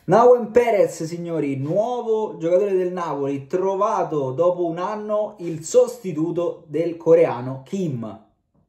Naouem Perez, signori, nuovo giocatore del Napoli, trovato dopo un anno il sostituto del coreano Kim.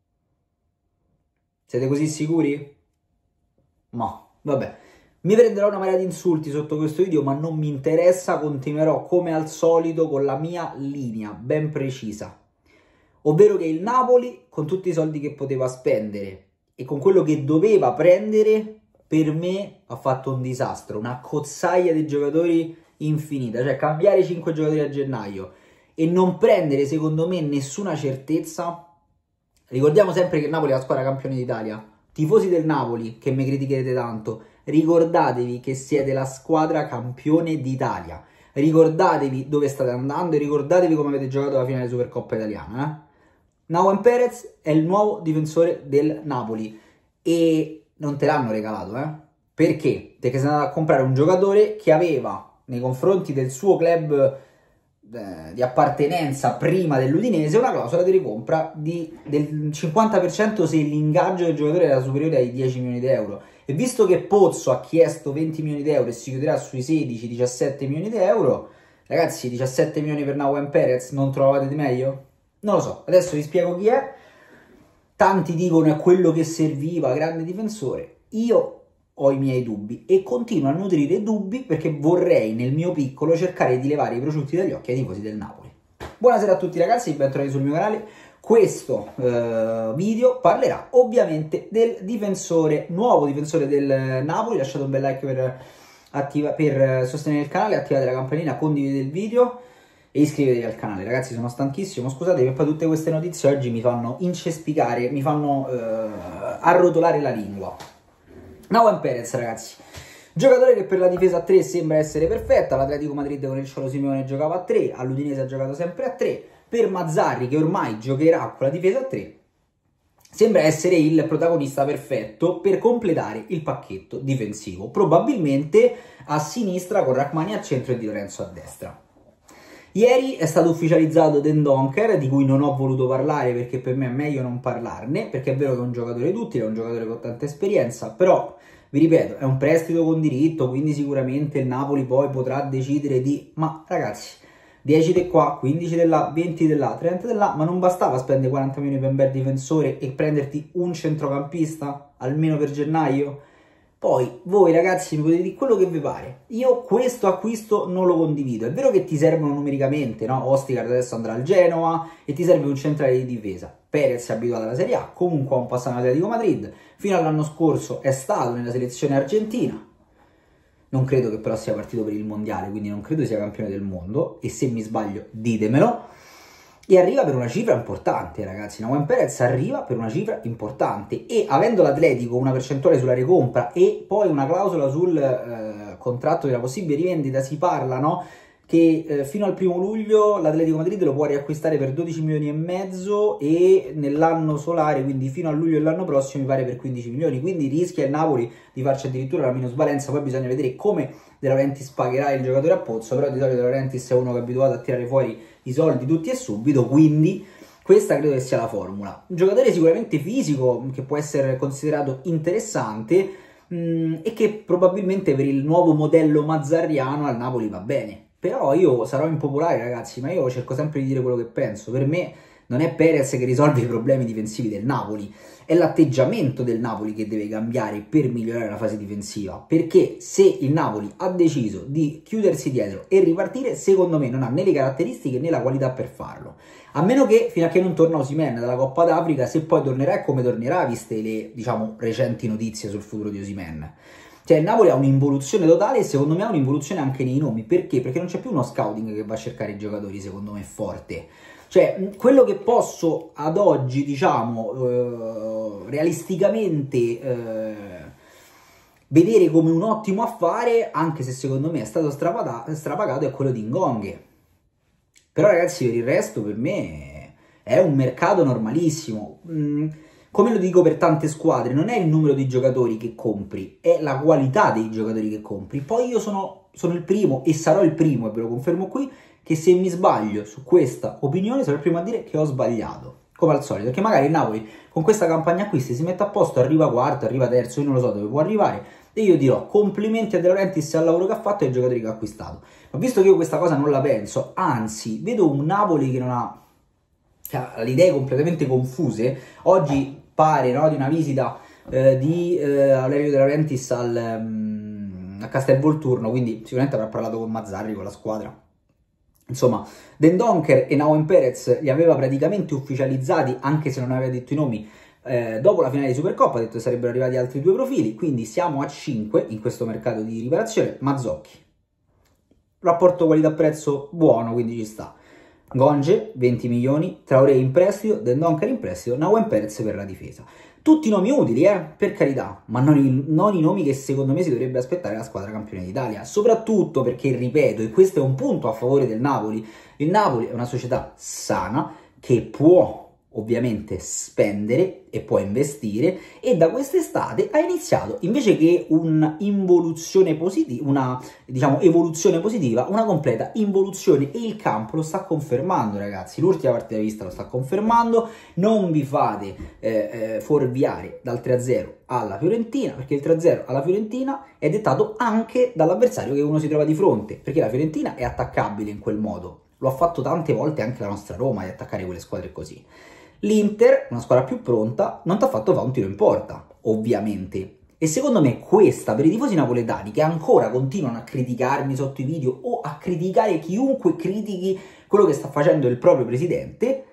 Siete così sicuri? No, vabbè. Mi prenderò una marea di insulti sotto questo video, ma non mi interessa, continuerò come al solito con la mia linea ben precisa. Ovvero che il Napoli, con tutti i soldi che poteva spendere e con quello che doveva prendere, per me ha fatto un disastro, una cozzaia di giocatori infinita. Cioè cambiare 5 giocatori a gennaio e non prendere secondo me nessuna certezza. Ricordiamo sempre che il Napoli è la squadra campione d'Italia. Tifosi del Napoli che mi criticherete tanto, ricordatevi che siete la squadra campione d'Italia. Ricordatevi dove state andando e ricordatevi come avete giocato la finale Supercoppa italiana. Naouem Perez è il nuovo difensore del Napoli e non te l'hanno regalato, Perché? Perché sei andato a comprare un giocatore che aveva nei confronti del suo club di appartenenza prima dell'Udinese una clausola di ricompra del 50% se l'ingaggio del giocatore era superiore ai 10 milioni di euro. E visto che Pozzo ha chiesto 20 milioni di euro e si chiuderà sui 16-17 milioni di euro, ragazzi, 17 milioni per Naouem Perez non trovate di meglio? Non lo so, adesso vi spiego chi è. Tanti dicono è quello che serviva, grande difensore. Io ho i miei dubbi e continuo a nutrire dubbi perché vorrei nel mio piccolo cercare di levare i prosciutti dagli occhi ai tifosi del Napoli. Buonasera a tutti ragazzi, bentornati sul mio canale. Questo video parlerà ovviamente del nuovo difensore del Napoli. Lasciate un bel like per sostenere il canale, attivate la campanella, condividete il video e iscrivetevi al canale. Ragazzi, sono stanchissimo, scusate che poi tutte queste notizie oggi mi fanno incespicare, mi fanno arrotolare la lingua. Naouem Perez, ragazzi, giocatore che per la difesa a 3 sembra essere perfetta. L'Atletico Madrid con il Cholo Simeone giocava a 3, all'Udinese ha giocato sempre a 3. Per Mazzarri, che ormai giocherà con la difesa a 3, sembra essere il protagonista perfetto per completare il pacchetto difensivo, probabilmente a sinistra con Rachmani al centro e Di Lorenzo a destra. Ieri è stato ufficializzato Dendoncker, di cui non ho voluto parlare perché per me è meglio non parlarne, perché è vero che è un giocatore utile, è un giocatore con tanta esperienza, però, vi ripeto, è un prestito con diritto, quindi sicuramente il Napoli poi potrà decidere di... Ma ragazzi, 10 di qua, 15 di là, 20 di là, 30 di là, ma non bastava spendere 40 milioni per un bel difensore e prenderti un centrocampista, almeno per gennaio? Poi voi ragazzi mi potete dire quello che vi pare, io questo acquisto non lo condivido. È vero che ti servono numericamente, no? Ostigard adesso andrà al Genoa e ti serve un centrale di difesa. Perez è abituato alla Serie A, comunque ha un passato all'Atletico Madrid, fino all'anno scorso è stato nella selezione argentina, non credo che però sia partito per il mondiale, quindi non credo sia campione del mondo, e se mi sbaglio ditemelo. E arriva per una cifra importante, ragazzi. Naouem Perez arriva per una cifra importante e avendo l'Atletico una percentuale sulla ricompra e poi una clausola sul contratto della possibile rivendita, si parla, no? Che fino al 1° luglio l'Atletico Madrid lo può riacquistare per 12 milioni e mezzo e nell'anno solare, quindi fino a luglio dell'anno prossimo, mi pare per 15 milioni. Quindi rischia il Napoli di farci addirittura la minusvalenza. Poi bisogna vedere come De Laurentiis pagherà il giocatore a Pozzo, però di solito De Laurentiis è uno che è abituato a tirare fuori i soldi tutti e subito, quindi questa credo che sia la formula. Un giocatore sicuramente fisico, che può essere considerato interessante e che probabilmente per il nuovo modello mazzarriano al Napoli va bene. Però io sarò impopolare ragazzi, ma io cerco sempre di dire quello che penso. Per me non è Perez che risolve i problemi difensivi del Napoli, è l'atteggiamento del Napoli che deve cambiare per migliorare la fase difensiva, perché se il Napoli ha deciso di chiudersi dietro e ripartire, secondo me non ha né le caratteristiche né la qualità per farlo, a meno che fino a che non torna Osimhen dalla Coppa d'Africa. Se poi tornerà e come tornerà, viste le, diciamo, recenti notizie sul futuro di Osimhen. Cioè il Napoli ha un'involuzione totale e secondo me ha un'involuzione anche nei nomi. Perché? Perché non c'è più uno scouting che va a cercare i giocatori, secondo me, forte. Cioè quello che posso ad oggi, diciamo, realisticamente vedere come un ottimo affare, anche se secondo me è stato strapagato, è quello di Ngonge. Però ragazzi, per il resto per me è un mercato normalissimo. Come lo dico per tante squadre, non è il numero di giocatori che compri, è la qualità dei giocatori che compri. Poi io sono il primo e sarò il primo, e ve lo confermo qui, che se mi sbaglio su questa opinione sarò il primo a dire che ho sbagliato. come al solito, perché magari il Napoli con questa campagna acquisti si mette a posto, arriva quarto, arriva terzo, io non lo so dove può arrivare, e io dirò complimenti a De Laurentiis al lavoro che ha fatto e ai giocatori che ha acquistato. Ma visto che io questa cosa non la penso, anzi, vedo un Napoli che ha le idee completamente confuse. Oggi pare, no, di una visita di Valerio De Laurentiis a Castelvolturno, quindi sicuramente avrà parlato con Mazzarri, con la squadra. Insomma, Dendoncker e Naouem Perez li aveva praticamente ufficializzati, anche se non aveva detto i nomi, dopo la finale di Supercoppa. Ha detto che sarebbero arrivati altri 2 profili, quindi siamo a 5 in questo mercato di riparazione. Mazzocchi, rapporto qualità-prezzo buono, quindi ci sta. Gonge, 20 milioni, Traoré in prestito, Dendoncker in prestito, Naouem Perez per la difesa. Tutti nomi utili, per carità, ma non i nomi che secondo me si dovrebbe aspettare la squadra campione d'Italia. Soprattutto perché, ripeto, e questo è un punto a favore del Napoli, il Napoli è una società sana che può ovviamente spendere e può investire, e da quest'estate ha iniziato, invece che un'involuzione positiva, evoluzione positiva, una completa involuzione, e il campo lo sta confermando, ragazzi. L'ultima partita vista lo sta confermando. Non vi fate fuorviare dal 3-0 alla Fiorentina, perché il 3-0 alla Fiorentina è dettato anche dall'avversario che uno si trova di fronte, perché la Fiorentina è attaccabile in quel modo. Lo ha fatto tante volte anche la nostra Roma, di attaccare quelle squadre così. L'Inter, una squadra più pronta, non ti ha fatto fare un tiro in porta, ovviamente. E secondo me questa, per i tifosi napoletani che ancora continuano a criticarmi sotto i video o a criticare chiunque critichi quello che sta facendo il proprio presidente,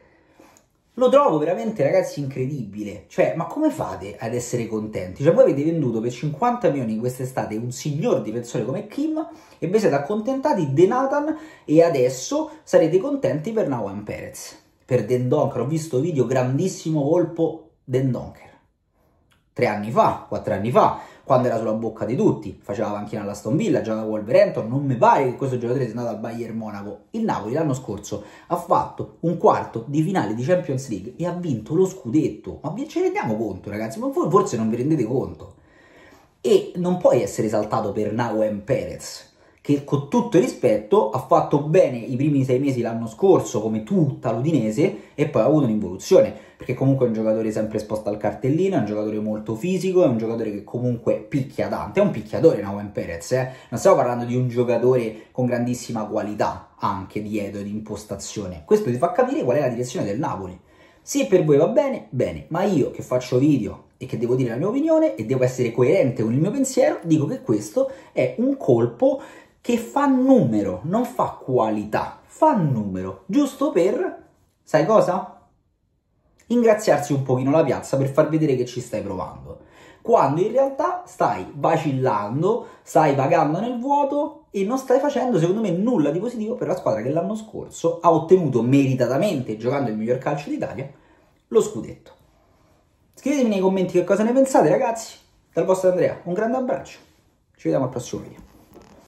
lo trovo veramente, ragazzi, incredibile. Cioè, ma come fate ad essere contenti? Cioè, voi avete venduto per 50 milioni quest'estate un signor difensore come Kim e vi siete accontentati di Nathan, e adesso sarete contenti per Naouem Perez. Per Dendoncker ho visto video, grandissimo colpo Dendoncker. 3 anni fa, 4 anni fa, quando era sulla bocca di tutti, faceva panchina all'Aston Villa, giocava a Wolverhampton, non mi pare che questo giocatore sia andato al Bayern Monaco. Il Napoli l'anno scorso ha fatto un quarto di finale di Champions League e ha vinto lo scudetto. Ma ci rendiamo conto, ragazzi? Ma voi forse non vi rendete conto. E non puoi essere esaltato per Naouem Perez, che con tutto il rispetto ha fatto bene i primi 6 mesi l'anno scorso, come tutta l'Udinese, e poi ha avuto un'involuzione, perché comunque è un giocatore sempre esposto al cartellino, è un giocatore molto fisico, è un giocatore che comunque picchia tanto, è un picchiatore Naouem Perez, non stiamo parlando di un giocatore con grandissima qualità anche dietro di impostazione. Questo ti fa capire qual è la direzione del Napoli. Se per voi va bene, bene, ma io che faccio video e che devo dire la mia opinione e devo essere coerente con il mio pensiero, dico che questo è un colpo che fa numero, non fa qualità, fa numero, giusto per, sai cosa? Ingraziarsi un pochino la piazza per far vedere che ci stai provando, quando in realtà stai vacillando, stai vagando nel vuoto e non stai facendo, secondo me, nulla di positivo per la squadra che l'anno scorso ha ottenuto meritatamente, giocando il miglior calcio d'Italia, lo scudetto. Scrivetemi nei commenti che cosa ne pensate, ragazzi. Dal vostro Andrea, un grande abbraccio, ci vediamo al prossimo video.